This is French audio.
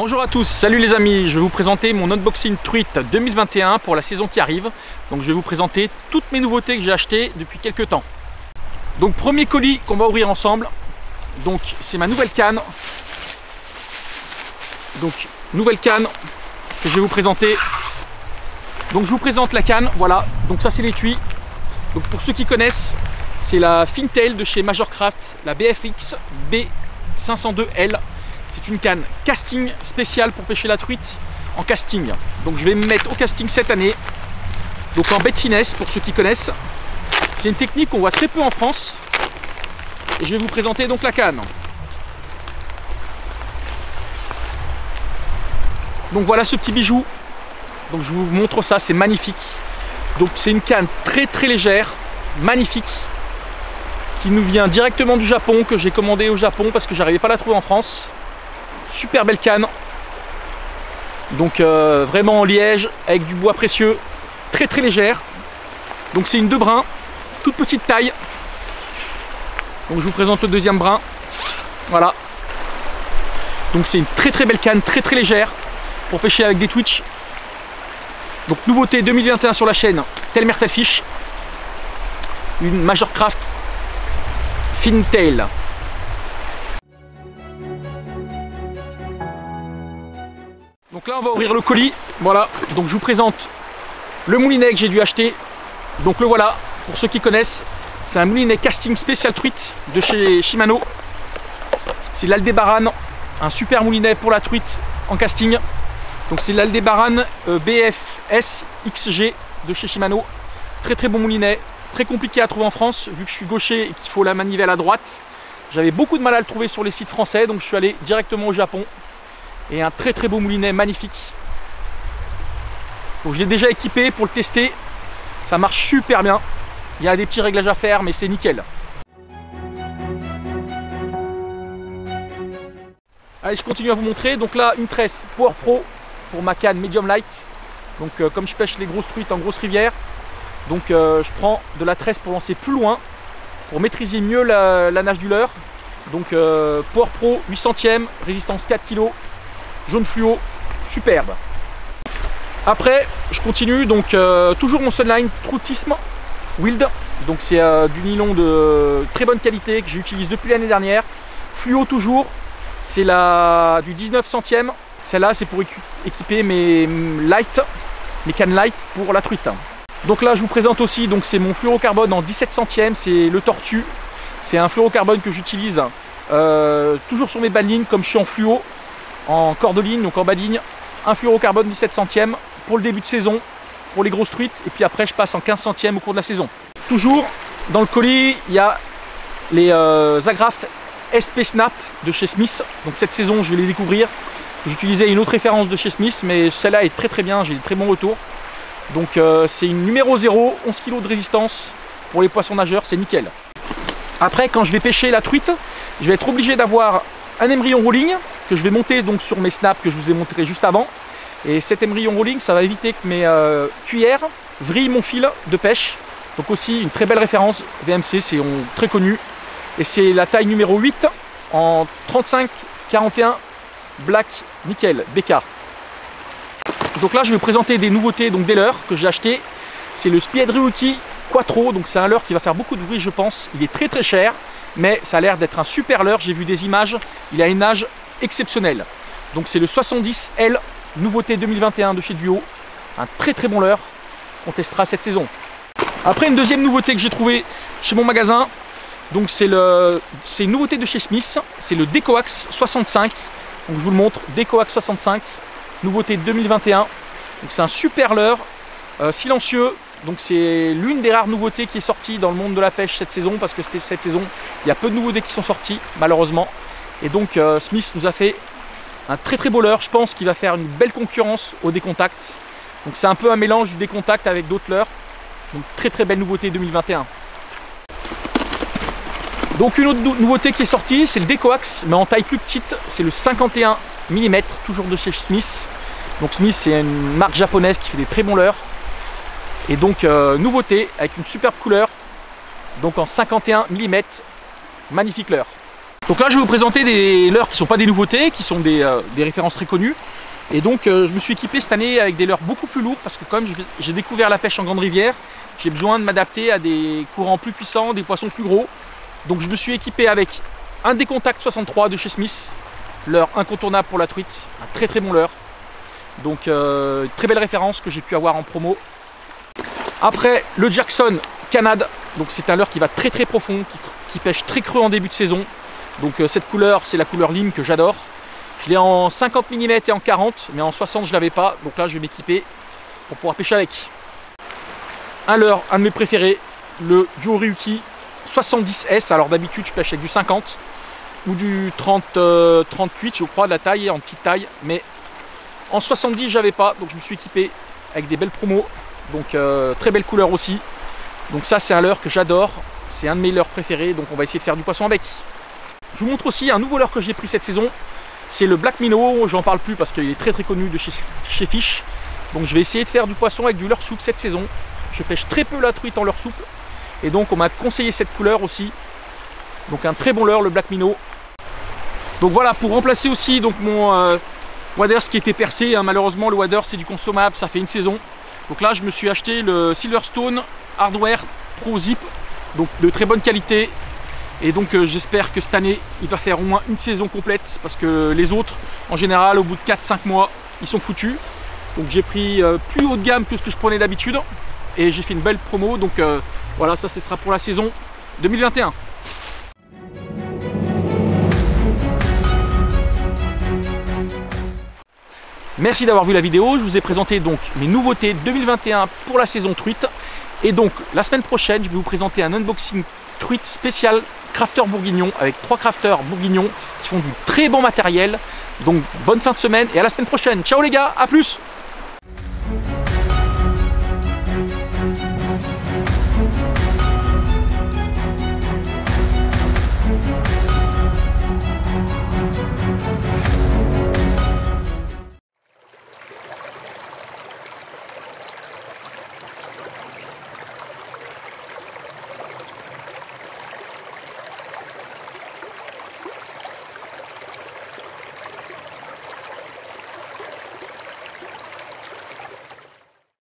Bonjour à tous, salut les amis, je vais vous présenter mon unboxing truite 2021 pour la saison qui arrive. Donc je vais vous présenter toutes mes nouveautés que j'ai achetées depuis quelques temps. Donc premier colis qu'on va ouvrir ensemble, donc c'est ma nouvelle canne. Donc nouvelle canne que je vais vous présenter. Donc je vous présente la canne, voilà, donc ça c'est l'étui. Donc pour ceux qui connaissent, c'est la Fintail de chez Majorcraft, la BFX B502L. C'est une canne casting spéciale pour pêcher la truite en casting. Donc je vais me mettre au casting cette année. Donc en bête finesse pour ceux qui connaissent. C'est une technique qu'on voit très peu en France. Et je vais vous présenter donc la canne. Donc voilà ce petit bijou. Donc je vous montre ça, c'est magnifique. Donc c'est une canne très légère, magnifique, qui nous vient directement du Japon, que j'ai commandé au Japon parce que j'arrivais pas à la trouver en France. Super belle canne, donc vraiment en liège avec du bois précieux, très légère. Donc c'est une 2 brins, toute petite taille. Donc je vous présente le deuxième brin, voilà. Donc c'est une très belle canne, très légère pour pêcher avec des twitch. Donc nouveauté 2021 sur la chaîne, telle mère telle fiche, une Majorcraft Fintail. Donc là on va ouvrir le colis, voilà, donc je vous présente le moulinet que j'ai dû acheter. Donc le voilà, pour ceux qui connaissent, c'est un moulinet casting spécial truite de chez Shimano. C'est l'Aldebaran, un super moulinet pour la truite en casting. Donc c'est l'Aldebaran BFS XG de chez Shimano. Très bon moulinet, très compliqué à trouver en France vu que je suis gaucher et qu'il faut la manivelle à droite. J'avais beaucoup de mal à le trouver sur les sites français, donc je suis allé directement au Japon. Et un très beau moulinet, magnifique. Donc je l'ai déjà équipé pour le tester. Ça marche super bien. Il y a des petits réglages à faire, mais c'est nickel. Allez, je continue à vous montrer. Donc là, une tresse Power Pro pour ma canne Medium Light. Donc comme je pêche les grosses truites en grosse rivière, donc je prends de la tresse pour lancer plus loin, pour maîtriser mieux la nage du leurre. Donc Power Pro 8 centièmes, résistance 4 kg. Jaune fluo, superbe. Après, je continue, donc toujours mon Sunline Troutisme Wild. Donc c'est du nylon de très bonne qualité que j'utilise depuis l'année dernière. Fluo toujours, c'est du 19 centièmes. Celle-là, c'est pour équiper mes cannes light pour la truite. Donc là, je vous présente aussi, donc c'est mon fluorocarbone en 17 centièmes, c'est le Tortue. C'est un fluorocarbone que j'utilise toujours sur mes bas de ligne, comme je suis en fluo. En corde de ligne, donc en bas de ligne, un fluorocarbone 17 centièmes pour le début de saison, pour les grosses truites, et puis après je passe en 15 centièmes au cours de la saison. Toujours dans le colis, il y a les agrafes SP Snap de chez Smith. Donc cette saison je vais les découvrir, parce que j'utilisais une autre référence de chez Smith, mais celle-là est très bien, j'ai des très bons retours. Donc c'est une numéro 0, 11 kg de résistance pour les poissons nageurs, c'est nickel. Après, quand je vais pêcher la truite, je vais être obligé d'avoir un émerillon rolling que je vais monter donc sur mes snaps que je vous ai montré juste avant. Et cet émerillon rolling, ça va éviter que mes cuillères vrillent mon fil de pêche. Donc aussi une très belle référence VMC, c'est très connu. Et c'est la taille numéro 8 en 35-41 Black Nickel BK. Donc là je vais vous présenter des nouveautés, donc des leurres que j'ai acheté. C'est le Speed Ryuki Quattro, donc c'est un leurre qui va faire beaucoup de bruit je pense. Il est très cher, mais ça a l'air d'être un super leurre, j'ai vu des images, il a une nage exceptionnelle. Donc c'est le 70L, nouveauté 2021 de chez Duo, un très bon leurre qu'on testera cette saison. Après, une deuxième nouveauté que j'ai trouvée chez mon magasin, donc c'est une nouveauté de chez Smith, c'est le Decoax 65. Donc je vous le montre, Decoax 65, nouveauté 2021. Donc c'est un super leurre silencieux. Donc c'est l'une des rares nouveautés qui est sortie dans le monde de la pêche cette saison, parce que cette saison il y a peu de nouveautés qui sont sorties malheureusement. Et donc Smith nous a fait un très beau leurre, je pense qu'il va faire une belle concurrence au décontact. Donc c'est un peu un mélange du décontact avec d'autres leurres. Donc très belle nouveauté 2021. Donc une autre nouveauté qui est sortie, c'est le Decoax, mais en taille plus petite, c'est le 51 mm, toujours de chez Smith. Donc Smith c'est une marque japonaise qui fait des très bons leurres. Et donc nouveauté avec une superbe couleur, donc en 51 mm, magnifique leurre. Donc là je vais vous présenter des leurres qui ne sont pas des nouveautés, qui sont des références très connues. Et donc je me suis équipé cette année avec des leurres beaucoup plus lourds parce que comme j'ai découvert la pêche en grande rivière, j'ai besoin de m'adapter à des courants plus puissants, des poissons plus gros. Donc je me suis équipé avec un Décontact 63 de chez Smith, leurre incontournable pour la truite, un très très bon leurre. Donc très belle référence que j'ai pu avoir en promo. Après le Jackson Canad, donc c'est un leurre qui va très très profond, qui pêche très creux en début de saison. Donc cette couleur, c'est la couleur lime que j'adore. Je l'ai en 50 mm et en 40, mais en 60 je l'avais pas. Donc là je vais m'équiper pour pouvoir pêcher avec. Un leurre, un de mes préférés, le Joe Ryuki 70S. Alors d'habitude je pêche avec du 50 ou du 38 je crois de la taille, en petite taille. Mais en 70 j'avais pas, donc je me suis équipé avec des belles promos. Donc très belle couleur aussi. Donc ça c'est un leurre que j'adore. C'est un de mes leurres préférés, donc on va essayer de faire du poisson avec. Je vous montre aussi un nouveau leurre que j'ai pris cette saison. C'est le Black Minnow, j'en parle plus parce qu'il est très très connu de chez Fish. Donc je vais essayer de faire du poisson avec du leurre souple cette saison. Je pêche très peu la truite en leurre souple. Et donc on m'a conseillé cette couleur aussi. Donc un très bon leurre, le Black Minnow. Donc voilà, pour remplacer aussi donc mon waders qui était percé. Hein, malheureusement le waders c'est du consommable, ça fait une saison. Donc là je me suis acheté le Silverstone Hardware Pro Zip. Donc de très bonne qualité. Et donc j'espère que cette année il va faire au moins une saison complète parce que les autres en général au bout de 4-5 mois ils sont foutus. Donc j'ai pris plus haut de gamme que ce que je prenais d'habitude et j'ai fait une belle promo. Donc voilà, ça ce sera pour la saison 2021. Merci d'avoir vu la vidéo. Je vous ai présenté donc mes nouveautés 2021 pour la saison truite. Et donc la semaine prochaine je vais vous présenter un unboxing truite spécial crafter bourguignon avec 3 crafters bourguignons qui font du très bon matériel. Donc bonne fin de semaine et à la semaine prochaine. Ciao les gars, à plus!